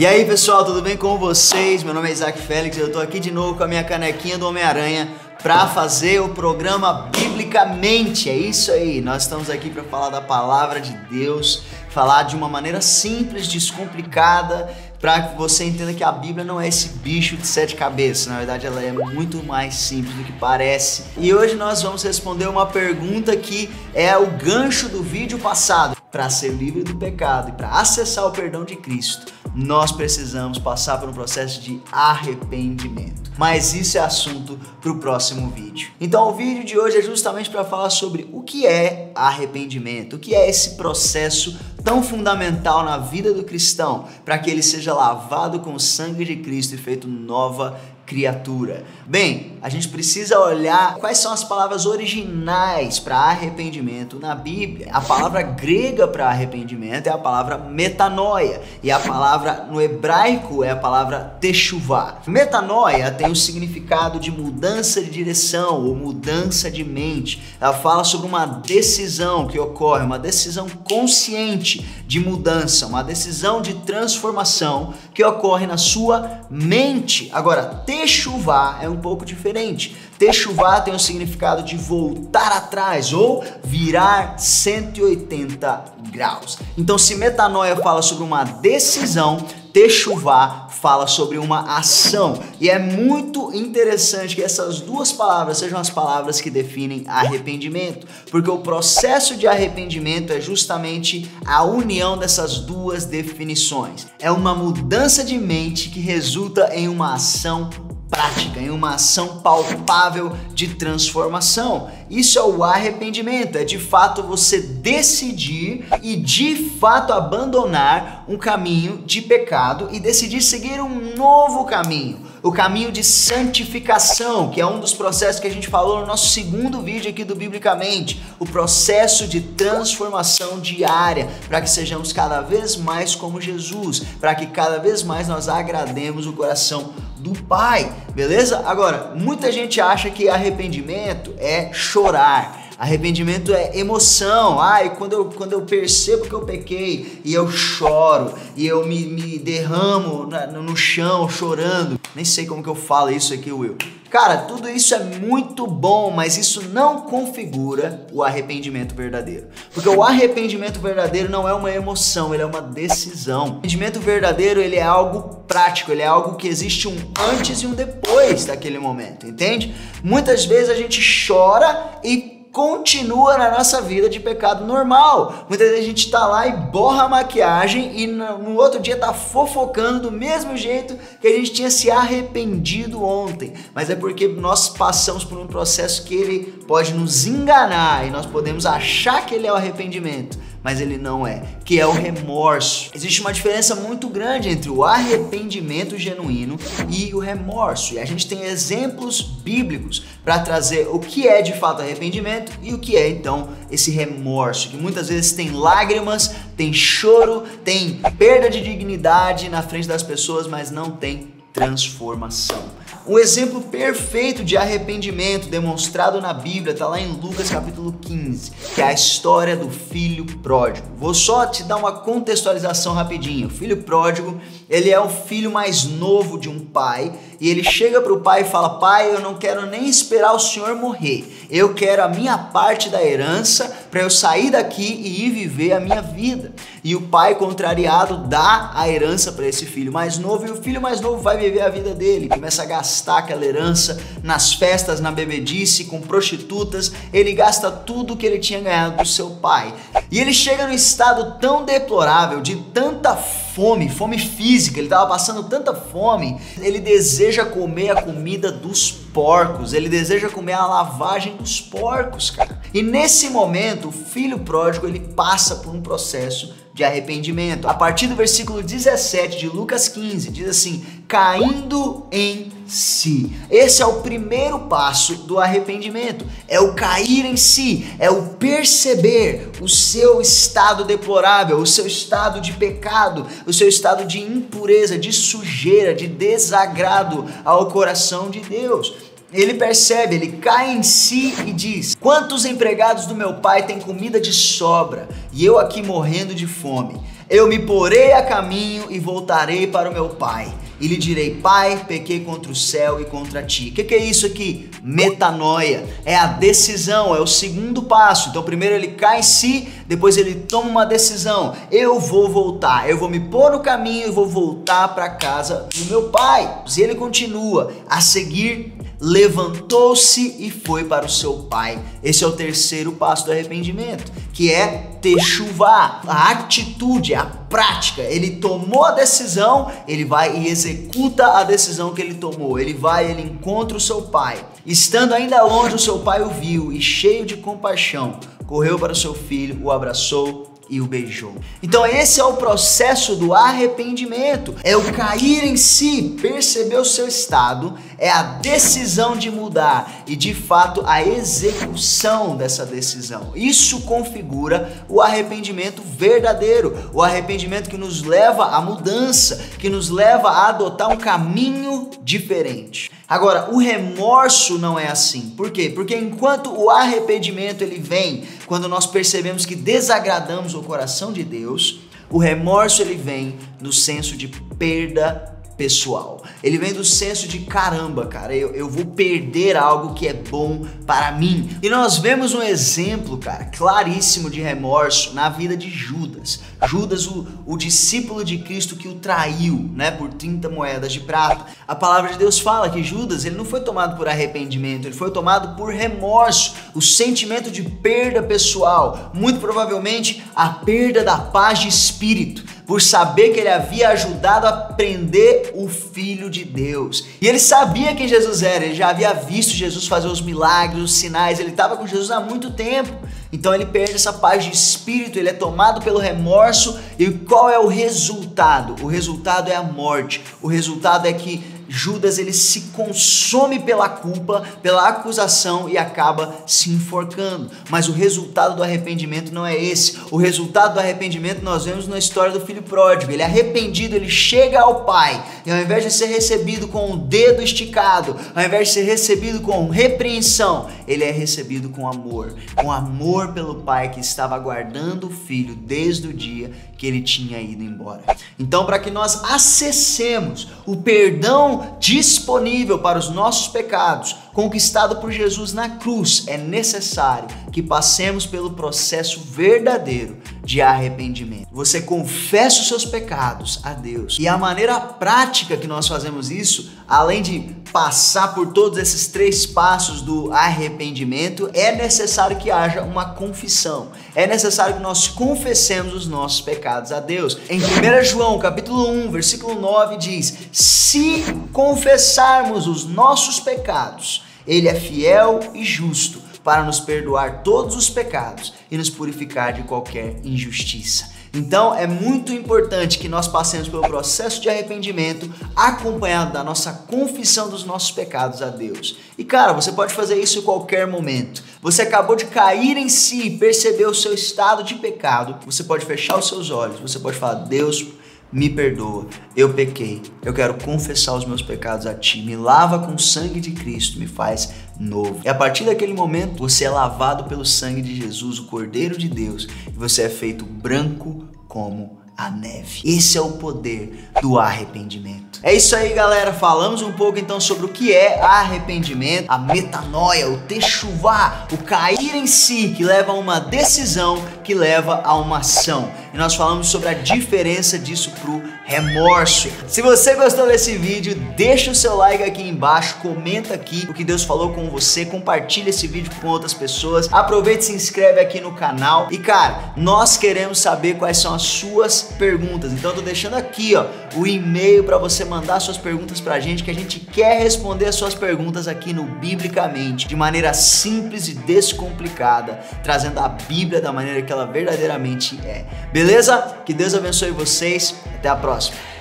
E aí pessoal, tudo bem com vocês? Meu nome é Isaac Félix, eu tô aqui de novo com a minha canequinha do Homem-Aranha para fazer o programa Biblicamente. É isso aí, nós estamos aqui para falar da palavra de Deus, falar de uma maneira simples, descomplicada, para que você entenda que a Bíblia não é esse bicho de 7 cabeças. Na verdade ela é muito mais simples do que parece. E hoje nós vamos responder uma pergunta que é o gancho do vídeo passado. Para ser livre do pecado e para acessar o perdão de Cristo, nós precisamos passar por um processo de arrependimento. Mas isso é assunto para o próximo vídeo. Então o vídeo de hoje é justamente para falar sobre o que é arrependimento, o que é esse processo tão fundamental na vida do cristão, para que ele seja lavado com o sangue de Cristo e feito nova criatura. Bem, a gente precisa olhar quais são as palavras originais para arrependimento na Bíblia. A palavra grega para arrependimento é a palavra metanoia, e a palavra no hebraico é a palavra teshuvah. Metanoia tem o significado de mudança de direção ou mudança de mente. Ela fala sobre uma decisão que ocorre, uma decisão consciente de mudança, uma decisão de transformação que ocorre na sua mente. Agora, teshuvah é um pouco diferente. Teshuvah tem o significado de voltar atrás ou virar 180 graus. Então, se metanoia fala sobre uma decisão, teshuvah fala sobre uma ação. E é muito interessante que essas duas palavras sejam as palavras que definem arrependimento, porque o processo de arrependimento é justamente a união dessas duas definições. É uma mudança de mente que resulta em uma ação prática, em uma ação palpável de transformação. Isso é o arrependimento, é de fato você decidir e de fato abandonar um caminho de pecado e decidir seguir um novo caminho, o caminho de santificação, que é um dos processos que a gente falou no nosso segundo vídeo aqui do Biblicamente, o processo de transformação diária, para que sejamos cada vez mais como Jesus, para que cada vez mais nós agrademos o coração do Pai, beleza? Agora, muita gente acha que arrependimento é chorar. Arrependimento é emoção. Quando eu percebo que eu pequei e eu choro e eu me derramo no chão chorando. Nem sei como que eu falo isso aqui, Will. Cara, tudo isso é muito bom, mas isso não configura o arrependimento verdadeiro. Porque o arrependimento verdadeiro não é uma emoção, ele é uma decisão. O arrependimento verdadeiro, ele é algo prático, ele é algo que existe um antes e um depois daquele momento, entende? Muitas vezes a gente chora e continua na nossa vida de pecado normal. Muitas vezes a gente tá lá e borra a maquiagem e no outro dia tá fofocando do mesmo jeito que a gente tinha se arrependido ontem. Mas é porque nós passamos por um processo que ele pode nos enganar e nós podemos achar que ele é o arrependimento, mas ele não é, que é o remorso. Existe uma diferença muito grande entre o arrependimento genuíno e o remorso. E a gente tem exemplos bíblicos para trazer o que é de fato arrependimento e o que é então esse remorso, que muitas vezes tem lágrimas, tem choro, tem perda de dignidade na frente das pessoas, mas não tem transformação. Um exemplo perfeito de arrependimento demonstrado na Bíblia está lá em Lucas capítulo 15, que é a história do filho pródigo. Vou só te dar uma contextualização rapidinho. O filho pródigo, ele é o filho mais novo de um pai e ele chega para o pai e fala: pai, eu não quero nem esperar o senhor morrer. Eu quero a minha parte da herança para eu sair daqui e ir viver a minha vida. E o pai, contrariado, dá a herança para esse filho mais novo e o filho mais novo vai viver a vida dele. Começa a gastar aquela herança nas festas, na bebedice, com prostitutas. Ele gasta tudo que ele tinha ganhado do seu pai. E ele chega num estado tão deplorável, de tanta fome física, ele estava passando tanta fome, ele deseja comer a comida dos porcos, ele deseja comer a lavagem dos porcos, cara. E nesse momento, o filho pródigo, ele passa por um processo de arrependimento. A partir do versículo 17 de Lucas 15, diz assim: caindo em si. Esse é o primeiro passo do arrependimento, é o cair em si, é o perceber o seu estado deplorável, o seu estado de pecado, o seu estado de impureza, de sujeira, de desagrado ao coração de Deus. Ele percebe, ele cai em si e diz: quantos empregados do meu pai têm comida de sobra e eu aqui morrendo de fome? eu me porei a caminho e voltarei para o meu pai. E lhe direi: Pai, pequei contra o céu e contra ti. O que é isso aqui? Metanoia. É a decisão, é o segundo passo. Então primeiro ele cai em si, depois ele toma uma decisão. Eu vou voltar, eu vou me pôr no caminho e vou voltar para a casa do meu pai. E ele continua a seguir. Levantou-se e foi para o seu pai. Esse é o terceiro passo do arrependimento, que é techuvá, a atitude, a prática. Ele tomou a decisão, ele vai e executa a decisão que ele tomou. Ele vai, ele encontra o seu pai. Estando ainda longe, o seu pai o viu e, cheio de compaixão, correu para o seu filho, o abraçou e o beijou. Então esse é o processo do arrependimento, é o cair em si, perceber o seu estado, é a decisão de mudar e de fato a execução dessa decisão. Isso configura o arrependimento verdadeiro, o arrependimento que nos leva à mudança, que nos leva a adotar um caminho diferente. Agora, o remorso não é assim. Por quê? Porque enquanto o arrependimento ele vem quando nós percebemos que desagradamos o coração de Deus, o remorso ele vem no senso de perda pessoal. Ele vem do senso de caramba, cara, eu vou perder algo que é bom para mim. E nós vemos um exemplo, cara, claríssimo de remorso na vida de Judas. Judas, o discípulo de Cristo que o traiu, né, por 30 moedas de prata. A palavra de Deus fala que Judas, ele não foi tomado por arrependimento, ele foi tomado por remorso, o sentimento de perda pessoal, muito provavelmente a perda da paz de espírito, por saber que ele havia ajudado a prender o Filho de Deus. E ele sabia quem Jesus era, ele já havia visto Jesus fazer os milagres, os sinais, ele estava com Jesus há muito tempo. Então ele perde essa paz de espírito, ele é tomado pelo remorso. E qual é o resultado? O resultado é a morte. O resultado é que Judas ele se consome pela culpa, pela acusação e acaba se enforcando. Mas o resultado do arrependimento não é esse. O resultado do arrependimento nós vemos na história do filho pródigo. Ele é arrependido, ele chega ao pai e ao invés de ser recebido com o dedo esticado, ao invés de ser recebido com repreensão, ele é recebido com amor pelo pai que estava aguardando o filho desde o dia que ele tinha ido embora. Então, para que nós acessemos o perdão disponível para os nossos pecados, conquistado por Jesus na cruz, é necessário que passemos pelo processo verdadeiro de arrependimento. Você confessa os seus pecados a Deus. E a maneira prática que nós fazemos isso, além de passar por todos esses 3 passos do arrependimento, é necessário que haja uma confissão. É necessário que nós confessemos os nossos pecados a Deus. Em 1 João, capítulo 1, versículo 9 diz: se confessarmos os nossos pecados, Ele é fiel e justo para nos perdoar todos os pecados e nos purificar de qualquer injustiça. Então é muito importante que nós passemos pelo processo de arrependimento acompanhado da nossa confissão dos nossos pecados a Deus. E cara, você pode fazer isso em qualquer momento. Você acabou de cair em si e perceber o seu estado de pecado. Você pode fechar os seus olhos, você pode falar: Deus, me perdoa, eu pequei, eu quero confessar os meus pecados a Ti, me lava com o sangue de Cristo, me faz novo. E a partir daquele momento, você é lavado pelo sangue de Jesus, o Cordeiro de Deus, e você é feito branco como a neve. Esse é o poder do arrependimento. É isso aí, galera. Falamos um pouco então sobre o que é arrependimento, a metanoia, o techuvá, o cair em si, que leva a uma decisão, que leva a uma ação. E nós falamos sobre a diferença disso pro remorso. Se você gostou desse vídeo, deixa o seu like aqui embaixo, comenta aqui o que Deus falou com você, compartilha esse vídeo com outras pessoas, aproveita e se inscreve aqui no canal. E cara, nós queremos saber quais são as suas perguntas, então eu tô deixando aqui, ó, o e-mail para você mandar suas perguntas pra gente, que a gente quer responder as suas perguntas aqui no Biblicamente, de maneira simples e descomplicada, trazendo a Bíblia da maneira que ela verdadeiramente é. Beleza? Que Deus abençoe vocês. Até a próxima.